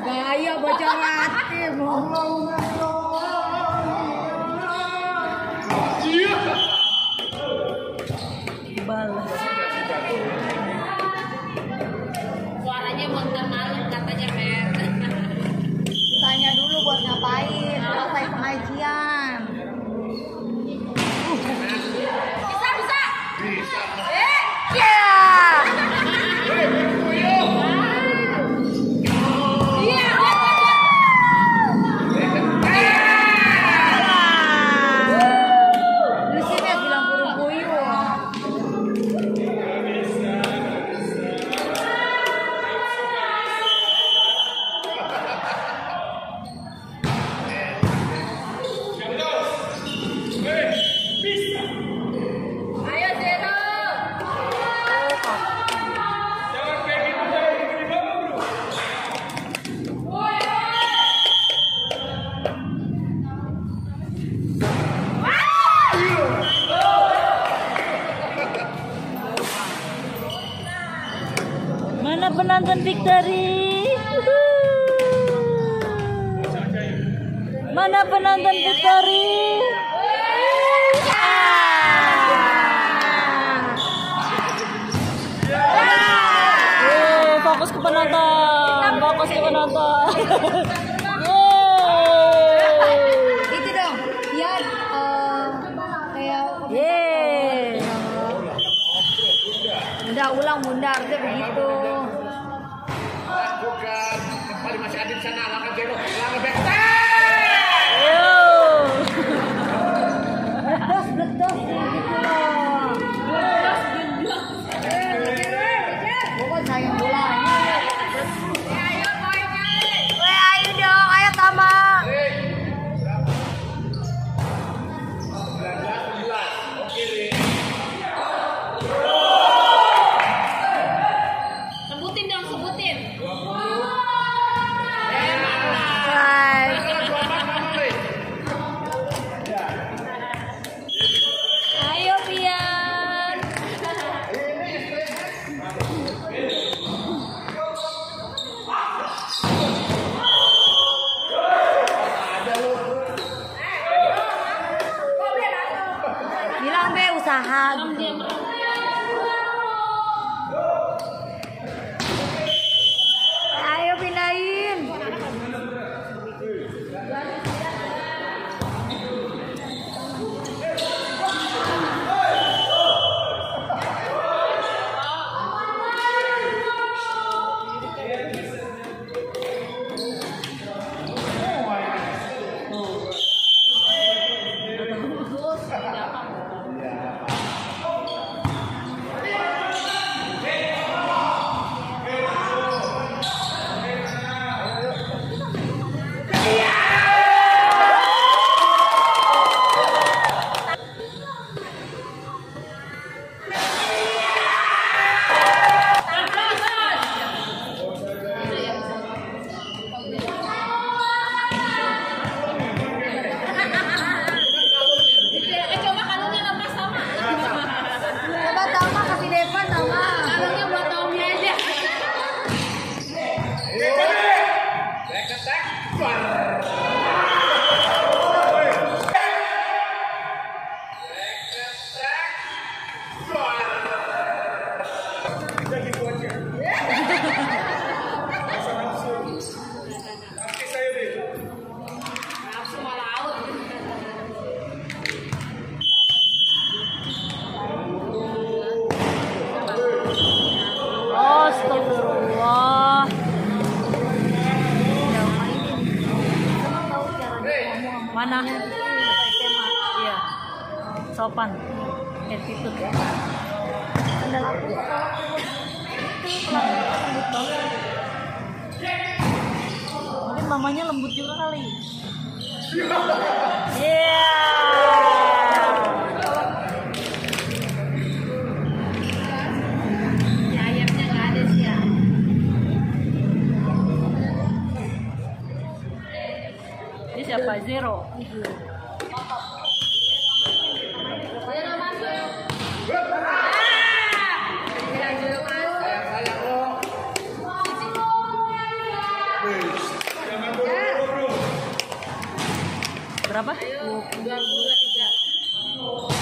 Gaya baca rati balas. Suaranya montar malam katanya Mer. Tanya dulu buat ngapain? Selesai pengajian. Bisa. Ya. Mana penonton Victory? Mana penonton Victory? Fokus ke penonton, fokus ke penonton. Itu dong, dia kayak. Udah ulang bunda, harusnya begitu. Bukan, kembali masih ada di sana, lakukan zero, lakukan back. Bledos gitu loh. Pokoknya sayang bolanya. Ayo poinnya. Ayo dong, ayo Tama. 19-19. Oke, Ri. Sebutin. 20. Ayo Pian. Bilang be usaha. Ayo pindahin. Coba kalungnya lepas sama. Coba Tama kasih Devan Tama. Kalungnya buat Tommy aja. Back attack. Bar. Jadi itu aja. Nanti saya deh. Langsung malah out. Astagfirullah. Mana? Iya. Sopan. Attitude. Mungkin mamanya lembut juga kali. Iya. Ya, ayamnya nggak ada sih ya. Ini siapa? Zero. Zero masuk. Sayang lo. Berapa? 20-23.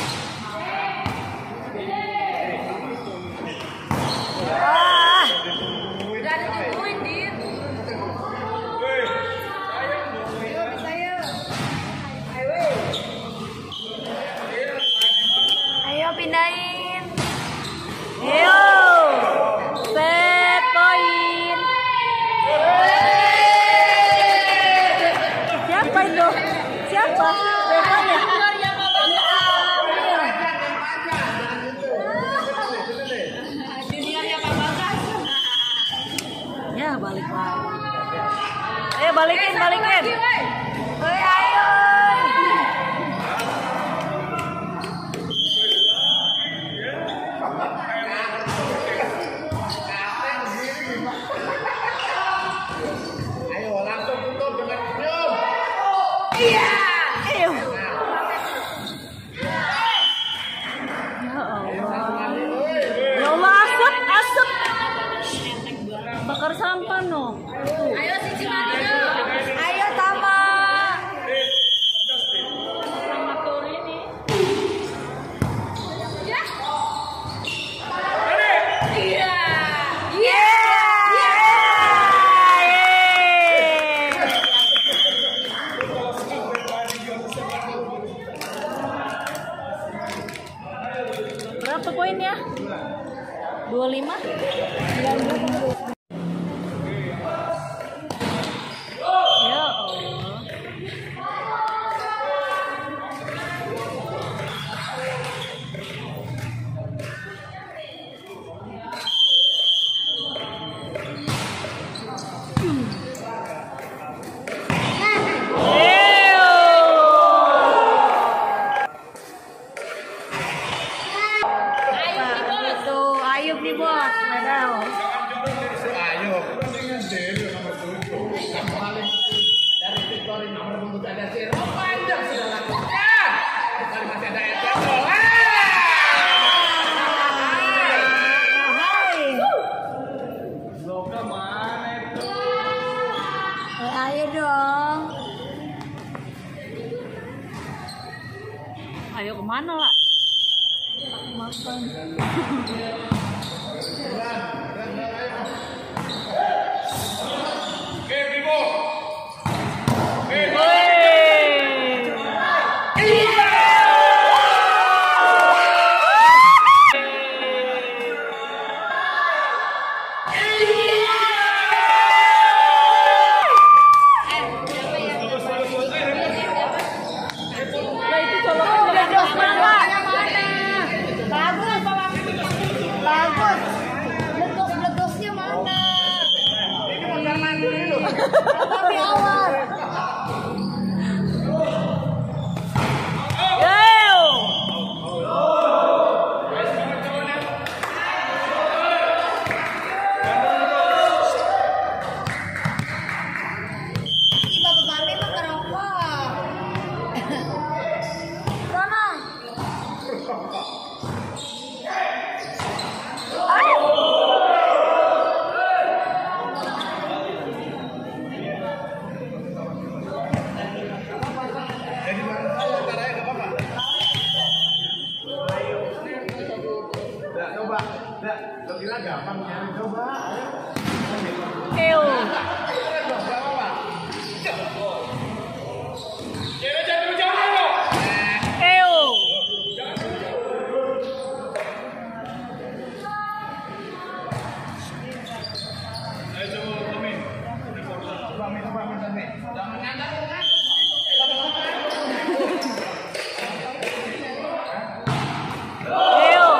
Ah, Udah ada tungguin, Din. ayo pindahin. Ayo. Set point. Siapa itu? Siapa? Siapa ya? Juniornya Pak Bagas. Ya balik lagi. Ayo balikin, balikin. Woi ayo. Ayo langsung tutup dengan senyum. Iya. Ayo. Ya Allah. Ya Allah asap, asap. Bakar sampah no. Ayo si Cimario. Ayo Tama. Sama Tori nih. Ya. Iya. Berapa poinnya? 25? 19. Ya Allah. Itu Ayub nih bos, medal. Ayo. Dari nomor 7. Yang paling dari Victory nomor buntut ada si Romanjak sudah lakukan. Kali masih ada Eterno. Hai. Loka mana itu? Ayo dong. Ayo kemana lah? Makan. Oke, Bimo. Lah itu colokan bledos mana? Bagus, bagus. Bledosnya mana? Ini mondar mandir itu. Tapi awal. Yo! Ih, bapak mami mah ngerokok. Sana. Jadi mana saya caranya enggak apa-apa. Enggak coba. Enggak, lo kira gampang nyari coba. Ew. Enggak apa-apa. Jangan jatuh jauh lo. Ew. Ayo coba Tommy. Tommy. Jangan ngandang kan. Ew.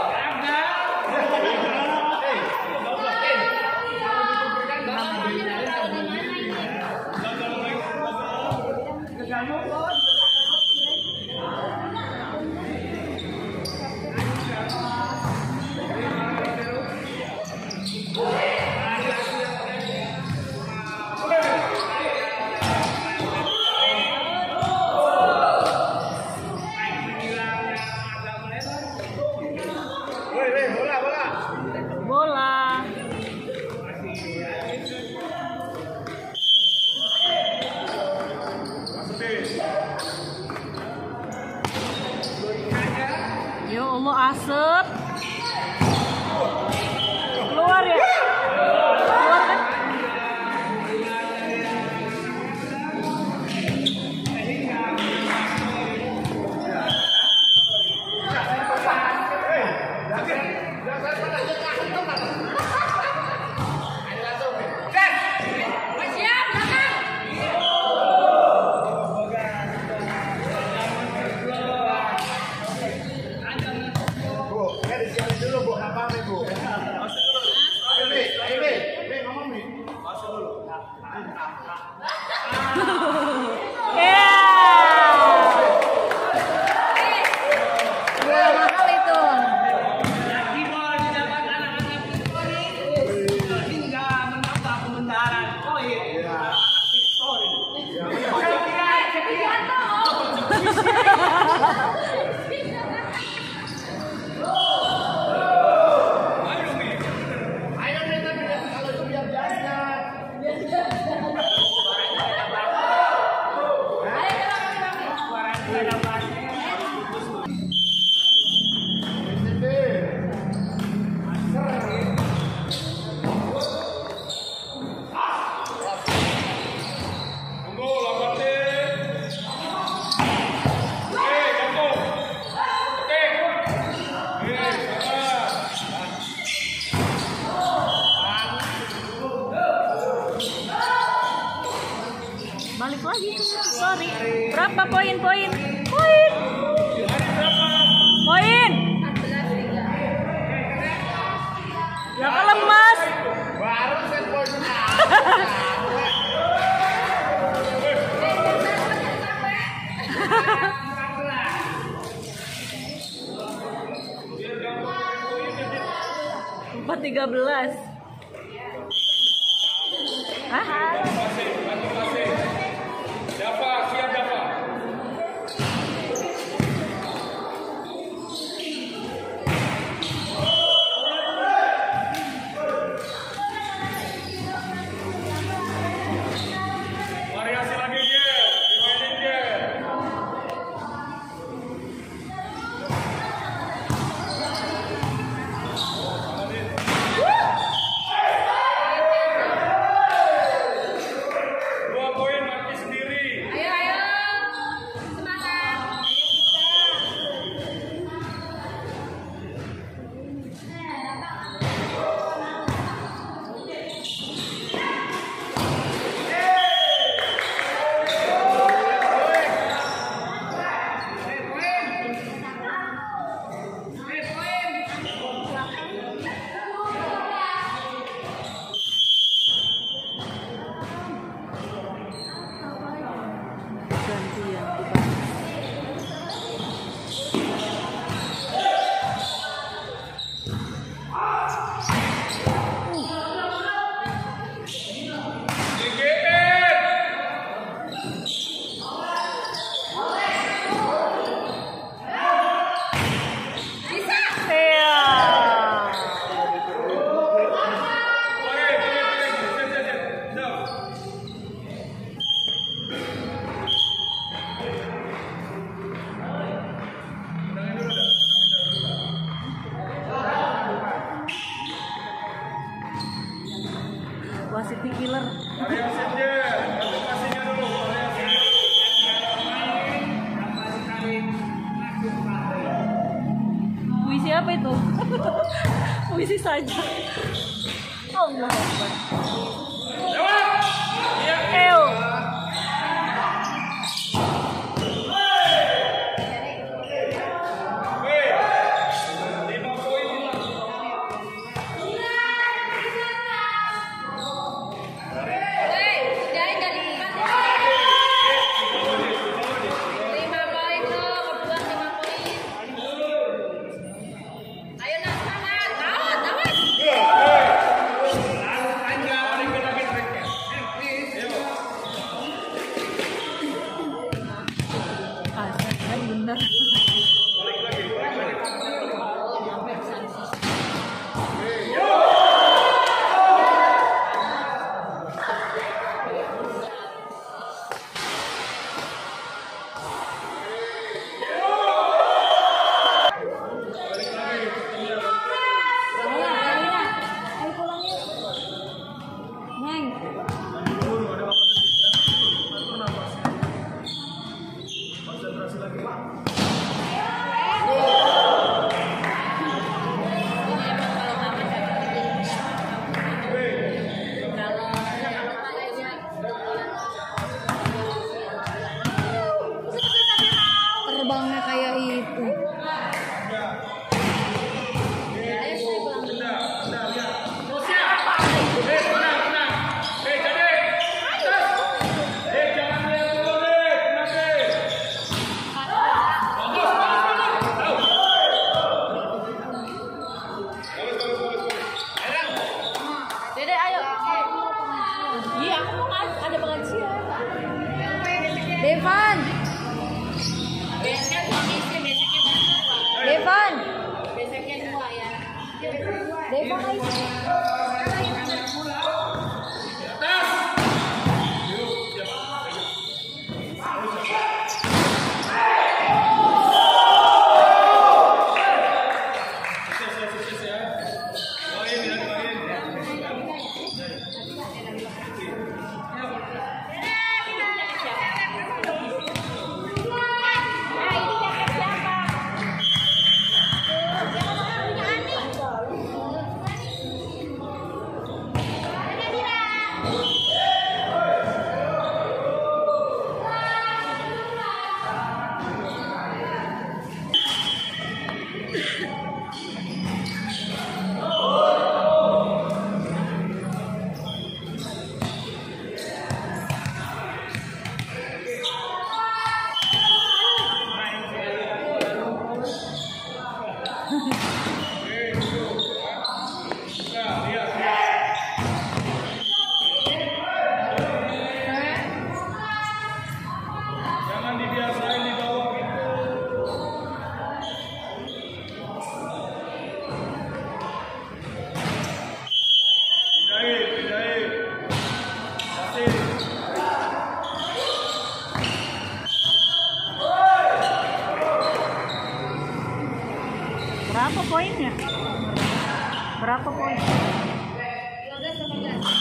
Woi, bola. Bola. Masukin. Set. Keluar ya. Keluar kan? Balik lagi. Sorry. Berapa poin? Poin. Ya kalau Mas. Baru set poin. Empat 13. Hah? Dapat, siap dapat. Variasi lagi dia, dimainin dia. City Killer. Puisi apa itu? Puisi saja. Allah Akbar. Ew. Iya, aku mau ada pengajian. Devan. Biasanya suami istri besoknya berdua. Devan. Besoknya dua ya. Devan ayo. Berapa poinnya? Berapa poin? 12-15.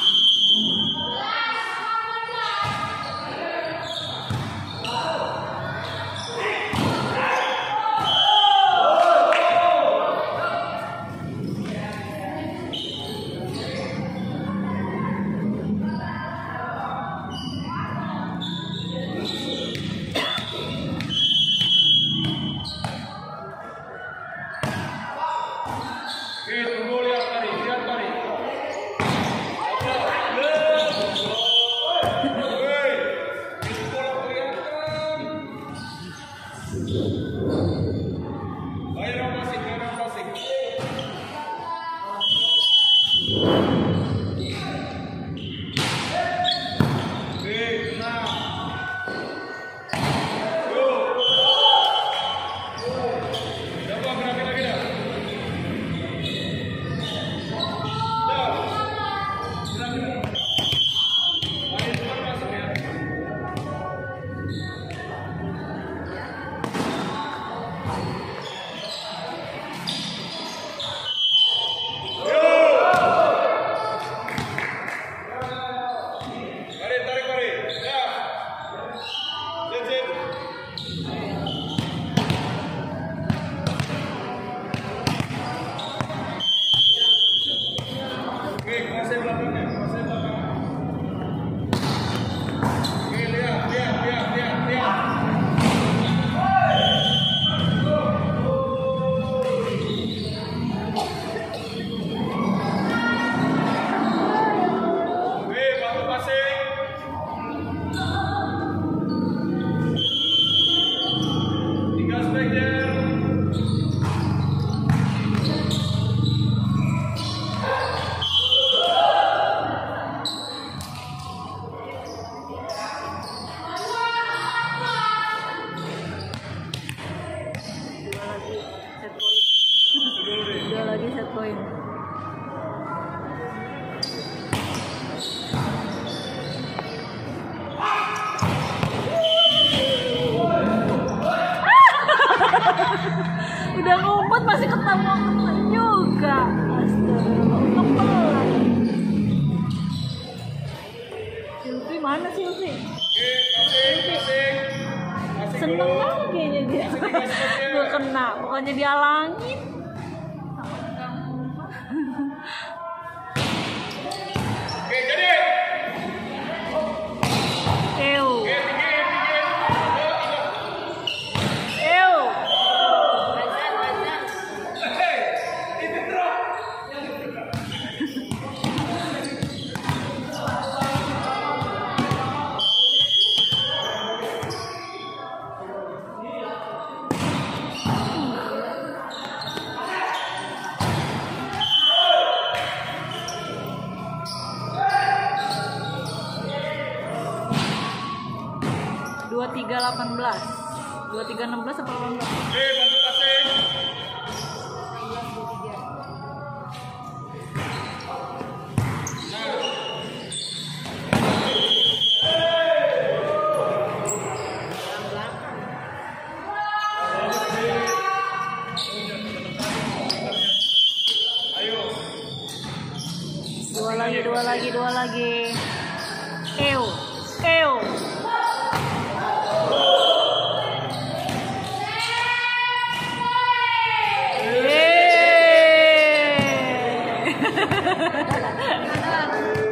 Tunggu, lihat tadi. Udah ngumpet masih ketemu juga. Astagfirullah. Silvi mana Silvi? Seneng banget kayaknya dia. Gue kena, pokoknya dihalangin. Oke, jadi. 2318. 2316 apa 18? Bantu passing. Dua lagi. Ew. Yeay.